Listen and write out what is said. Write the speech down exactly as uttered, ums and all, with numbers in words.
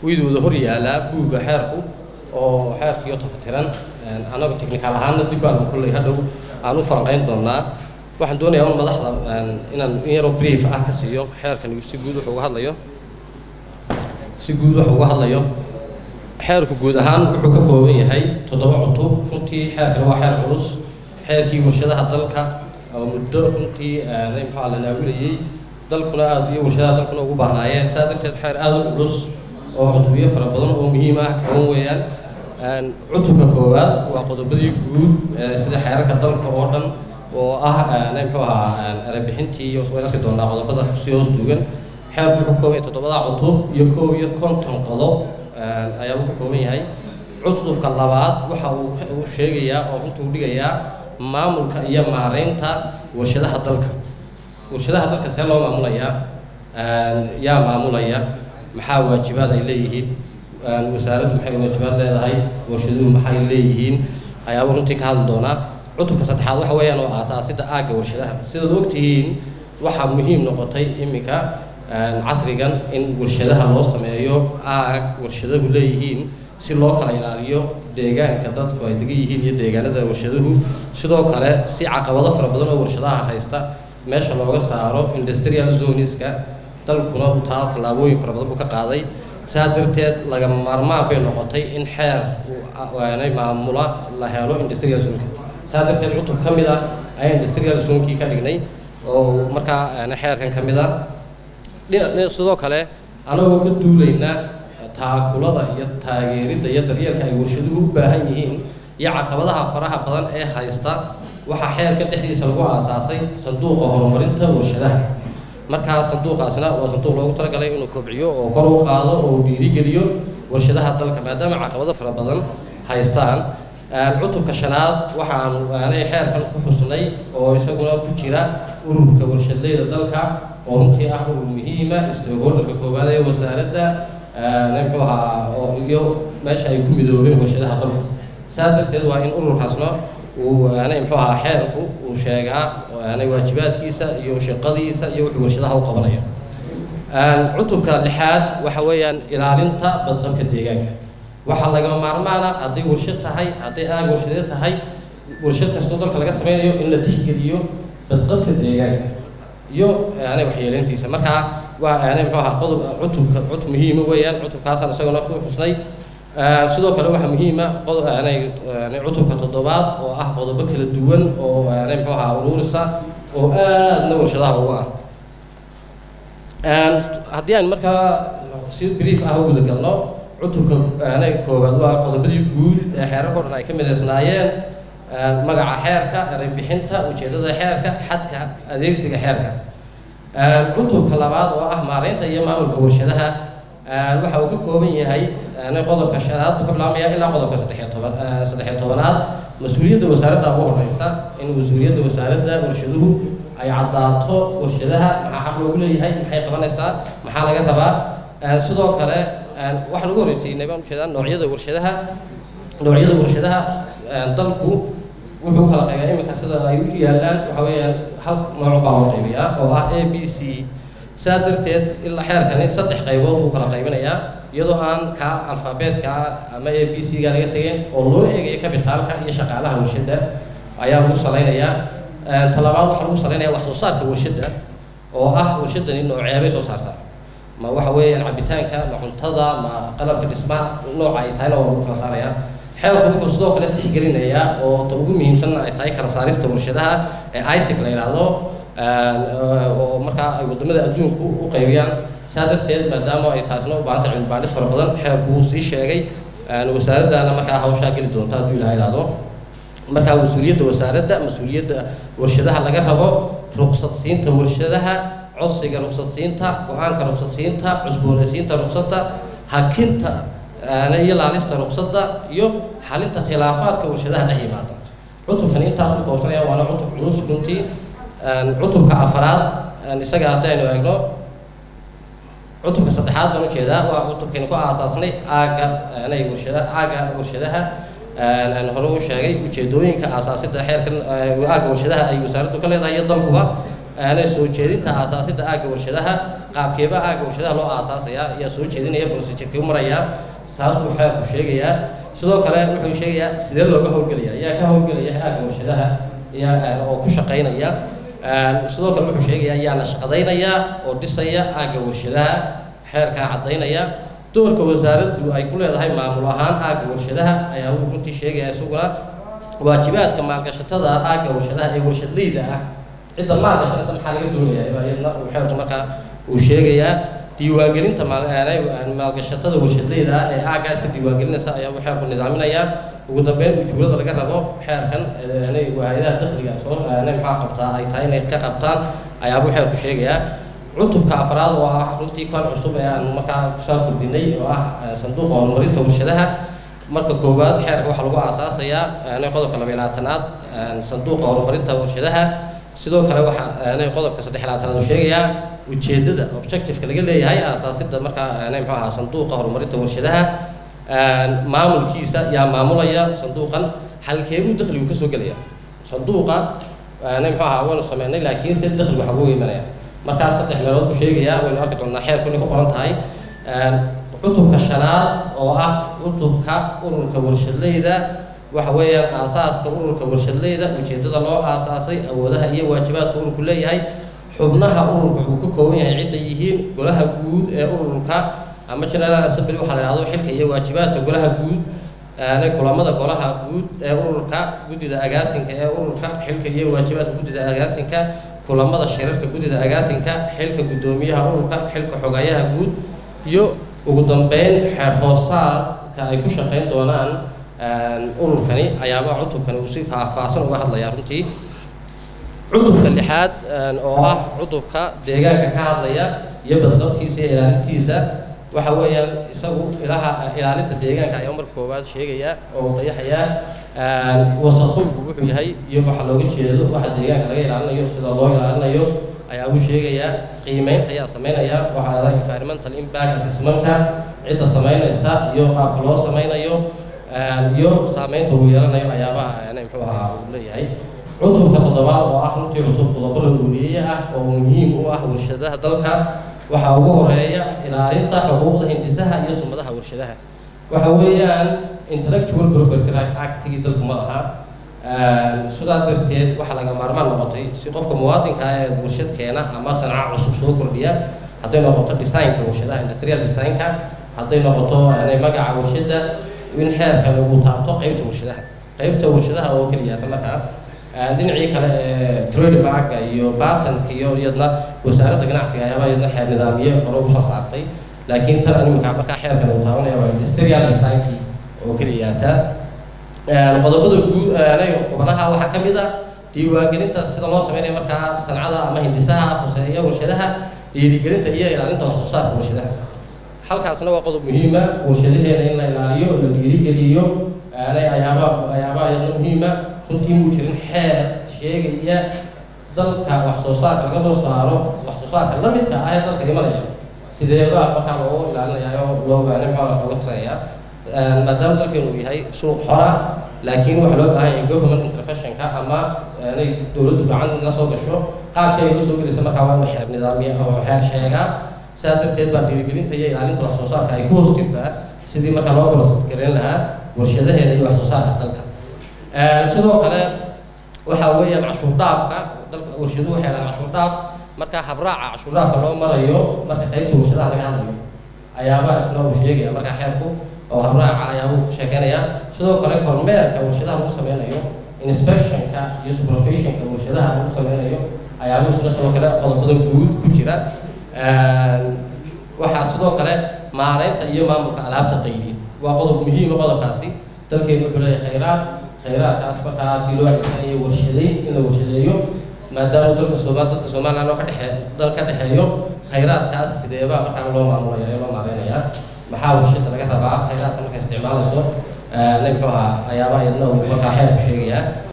ويدو ظهر يالا بوجا حرقو أو حرق يتفترن أنا بتكنيك على هذا الدبان كله هذا أنا فرقين ضمنا واحد دون يوم ملاحظة إن إن بريف أكسيو حرق كان يسجود وحوه هذا يوم سجود وحوه هذا يوم حرق جود هان وحوك كوي هاي تضوع عطو كنتي حرق هو حرق رص حرقي ورشدة هذلك أو مدة كنتي نيم حال ناويلي ذلكنا أدي ورشدة ذلكنا وبعناية سادر تحرق هذا رص أو عطوية فربضن أو مهمة كويان عطوك كواد وقدر بدي جود سيد حرق هذلك أوردن وآه نيم حوها ربحنتي يوسوينا كدونا قدر بدر سيوس دوجن حرق حكومة تتبع عطو يكو يكون تنقضوا أيام حكومية هاي عطو كلابات وحاو شيء يا أو أنتم دقيا معمول كأي معرينتا ورشدة هذلك ورشدة هذلك سلوا معمول يا يا معمول يا محاول جبال إليه وسارد محاول جبال هاي ورشدوا محاول إليهين أيام أنتم كهالدونا عطو كستحاض وحويان وأساسي تأجر ورشدة سيد وقتهين وحا مهم نقطي إمك عصريا إن ورشدة الله سمعيه أج ورشدة إليهين si loo kala ilaaliyo deegaanka dadku ay degan yihiin iyo deegaanada warshaduhu sidoo kale si caqabado fara badan oo warshadaha haysta meesha looga saaro industrial zoneska dalkuna uu taa talaabooyin fara badan ka qaaday saa darteed laga maarmaan bay noqotay in xeer uu aanay maamula la helo industrial zone saa darteed cutub kamid ah ay industrial zone ka dhignay oo marka aan xeerkan kamid ah sidoo kale anagoo ka duulayna taakulada iyo taageerida iyo daryeelka ay warshaduhu u baahan yihiin iyo caqabadaha faraha badan ee haysta waxa xeerka dhexdiisa lagu aasaasay sanduuqa horumarinta warshadaha marka sanduuqaasna waa sanduuq loogu talagalay inuu kobciyo oo kor u qaado oo dhiirigeliyo warshadaha dalka maadaama caqabado fara badan haystaan cutubka shanaad waxaan aanay xeerkan ku xusnay oo isaguna ku jira ururka warshadleyda dalka oo runtii ah urur muhiima stakeholderka koowaad ee wasaaradda نمحوها أو ماشي يكون بدورين ورشدها طبعا سادر تدوى إن أورو حصنا وأنا يمحوها حيرك وشجع وأنا واجبات كيسة يوشق قضيسة يوح ورشدها وقبلها عطب كالحاد وحويا إلى رنتا بضرب كديجان وحلا جماعة معنا عدي ورشدها هاي عدي آج ورشدتها هاي ورشد كاستودر كلا جسمين يو إن تيجي اليو بضرب كديجان يو يعني وحيلين تيسا مركها وأنا محوها قطب عطب عطب مهمة ويان عطب كاسر سجون أخو حسني سدوا كله واحد مهمة قطب يعني يعني عطب كتضباط وأه قطب بكل الدول وأنا محوها ورورسة وآه نور شراء هو هديان مركها سيد بريف أهو قد قالنا عطب يعني كوبل وقطب بدي يقول حركة رنا كمل صناعين مجا حركة ربحنتها وشيء حركة حتى أديك سج حركة cutub kalabaad oo ah maareynta iyo maamulka warshadaha waxa uu ka kooban yahay ana qodobka shanaad ka bilaabmaya ilaa qodobka saddex iyo tobanaad mas'uuliyadda wasaaradda ugu horeysa in mas'uuliyadda wasaaradda warshaduhu ay cadaato warshadaha maxaa xaq loogu leeyahay maxay qabanaysaa maxaa laga rabaa sidoo kale waxa lagu horeysiinay baan u jeedaa noocyada warshadaha noocyada warshadaha dalku wuxuu kala qaybay imika sida ay u yaalaan waxa weeyaan hal nooc baa loo qaybiyaa oo ah A B C saa darteed ilaa xeerkani saddex qaybood buu kala qaybinayaa iyadoo aan ka alfaabeetka ama A B C ga laga tagay oo loo eegayo kabitaalka iyo shaqaalaha warshada ayaa lagu saleynayaa talabaad waxa lagu saleynayaa wax soo saarka warshada oo ah warshadani nooceebay soo saartaa ma waxa weeyaan cabitaanka ma cuntada ma qalabka dhismaha nooca ay tahay oo lagu kala saarayaa حيوان كل صدق كله تحجرين يا أو تبغوا مين سنة يتحي كرساليس تورشدها عايسك ليلادو ومركا يقدم له أدون وقيويان سادر تيل مدامه يتحسنوا بعد عن بعد فربضان حيوان وسيش شيء وسارد أنا مركا هاو شاكل دون تادو ليلادو مركا مسؤولية وسارد مسؤولية ورشدها لقى هبو رخصة سين تورشدها عصير رخصة سين تا وعنك رخصة سين تا عزبون سين تا رخصة هكنت أنا يلا لسه رخصة يو حالته خلافات كورشدها نهي بعض عطب خلينا تاسو كوفنيا وأنا عطب فلوس كنتي عطب كأفراد نسجع تاني ويقولوا عطب كصدحات بنو كذا وعطب كنكو أساسني أجا أنا يورشدها أجا ورشدها أنا هروش شيء وشدوين كأساس الدحير كن وأجا ورشدها أي وسارة كله ده يضل هو aanay soo jeedinta aasaasida aaga warshadaha qaabkeeba aaga warshadaha loo aasaasaya ayaa soo jeedinaya procedure-kii u maraya saas uu xeerku sheegayaa sidoo kale wuxuu sheegayaa sidee looga howlgelaya ayaa ka howlgelaya aaga warshadaha ayaa oo ku shaqaynaya sidoo kale wuxuu sheegayaa ayaa la shaqadeynaya oo dhisaya aaga warshadaha xeerka cadaynaya doorka wasaaraddu ay ku leedahay maamul ahaan aaga warshadaha ayaa uu runtii sheegaya isaguna waajibaadka maalgashatada aaga warshadaha ee warshadleyda ah cidda maalgashada maxaa laga doonayaa iyadna uu xeerku markaa uu sheegayaa diiwaangelinta maalgashatada warshadleyda ee aagaas ka diiwaangelinaysa ayaa uu xeerku nidaaminayaa ugu dambeyn ujuurada laga rabo xeerkan inay hay'adaha dakhliga soo inay maxaa qabtaa ay tahay inay ka qabtaan ayaa uu xeerku sheegayaa cutubka afraad oo ah runtii kan cusub ee aan markaa kusoo kordhinay oo ah sanduuqa horumarinta warshadaha marka koowaad xeerka waxaa lagu aasaasayaa inay qodobka laba iyo labaatanaad sanduuqa horumarinta warshadaha sidoo kale waxa inay qodobka saddex iyo labaatanaad uu sheegayaa ujeedada objective-ka laga leeyahay aasaasidda markaa inay muxuu ahaa sanduuqa horumarinta warshadaha maamulkiisa yaa maamulaya sanduuqan halkeebuu dakhligu ka soo gelaya sanduuqa inay muxuu ahaa waanu sameynay laakiin se dakhligu waxa ugu imanaya markaas saddex meelood buu sheegayaa waynu arki doonaa xeerku inay ku qoran tahay cutubka shanaad oo ah cutubka ururka warshadleyda waxa weeyaan aasaaska ururka warshadleyda ujeedada loo aasaasay awoodaha iyo waajibaadka ururku leeyahay xubnaha ururka wuxuu ka kooban yahay cidda yihiin golaha guud ee ururka ama general assembly waxaa la yidhahdo xilka iyo waajibaadka golaha guud kulamada golaha guud ee ururka guddida agaasinka ee ururka xilka iyo waajibaadka guddida agaasinka kulamada shirarka guddida agaasinka xilka guddoomiyaha ururka xilka xogayaha guud iyo ugu dambeyn xeer hoosaadka ay ku shaqayn doonaan ururkani ayaaba cutubkani uu si faahfaahsan uga hadlaya runtii cutubka lixaad oo ah cutubka deegaanka ka hadlaya iyo badqabkiisa iyo ilaalintiisa waxa weeyaan isagu ilaha ilaalinta deegaanka ayaa marka koowaad sheegaya oo dayaxaya wasakhowgu wuxuu yahay iyo waxa looga jeedo waxa deegaanka laga ilaalinayo sida loo ilaalinayo ayaa uu sheegaya qiimeynta ayaa sameynaya waxa la environmental impact assessment-ka cidda sameynaysa iyo qaabka loo sameynayo iyo saameynta uu yeelanayo ayaabaha inay muxuu ahaa uu leeyahay cutubka toddobaad oo ah runtii cutub qodobo la uuriye ah oo muhiim u ah warshadaha dalka waxaa ugu horeeya ilaalinta xuquuqda hindisaha iyo sumadaha warshadaha waxa weeyaan intellectual property right act-gii dalku ma aha sidaa darteed waxaa laga maarmaan noqotay si qofka muwaadinka ee warshad keena ama sanca cusub soo kordhiya hadday noqoto designka warshadaha industrial designka hadday noqoto magaca warshada in xeerka lagu taabto qaybta warshadaha qaybta warshadaha oo keliyaata markaa dhinacii kale ee trademark-ka iyo patent-ka iyo iyadna wasaaradda ganacsiga ayaaba iyadna xeer nidaamiye hore ugu soo saartay laakiin tan animka markaa xeerkan uu taabanaya waa industrial design-kii oo keliyaata qodobada guud qubanaha waxaa ka mid ah diiwaangelinta sida loo sameynayo markaa sancada ama hindisaha khuseeya warshadaha dhiirigelinta iyo ilaalinta wax soo saarka warshadaha halkaasna waa qodob muhiima warshadaheena in la ilaaliyo la dhiirigeliyo ayaaba ayaaba iyadna muhiima runtii muu jirin xeer sheegaya dalka wax soo saarka laga soo saaro wax soo saarka la midka ah ee dalka imanaya sideeba markaa loogu ilaalinaya oo loo ogaanay maxaa looga taraya maadaama dalkeenu uu yahay suuq xora laakiin waxaa loo baahan yahay government intervention-ka ama inay dowladdu gacan la soo gasho qaabkay uga soo gelaysa markaa waa in xeer nidaamiye oo xeer sheega sidaa darteed baa dhiirigelinta iyo ilaalinta wax soo saarka ay ku hoos jirtaa sidii markaa loo barotadgareyn lahaa warshadaheeda iyo wax soo saarka dalka sidoo kale waxa weeyaan cashuur dhaafka dalka warshaduhu waxay helaan cashuur dhaaf markaa habraaca cashuur dhaafka loo marayo marka qaybta warshadaha laga hadlayo ayaaba isna uu sheegaya markaa xeerku oo habraaca ayaabuu ku sheekeynaya sidoo kale kormeerka warshadaha lagu sameynayo inspection-ka iyo supervision-ka warshadaha lagu sameynayo ayaabuu isna sidoo kale qodobada guud ku jira waxaa sidoo kale maareynta iyo maamulka alaabta qaybi waa qodob muhiima qodobkaasi dalkeenu wuxuu leeyahay khayraad khayraadkaas markaa haddii loo adeegsanayo warshadeyn in la warshadeeyo maadaama dalka Soomaal dadka Soomaaliland oo ka dhexeeyo dal ka dhexeeyo khayraadkaas sideeba markaa loo maamulayo ee loo maareynaya maxaa warshada laga rabaa khayraadka marka isticmaalayso ee leeyahay ayaaba iyadna uu markaa xeer ku sheegaya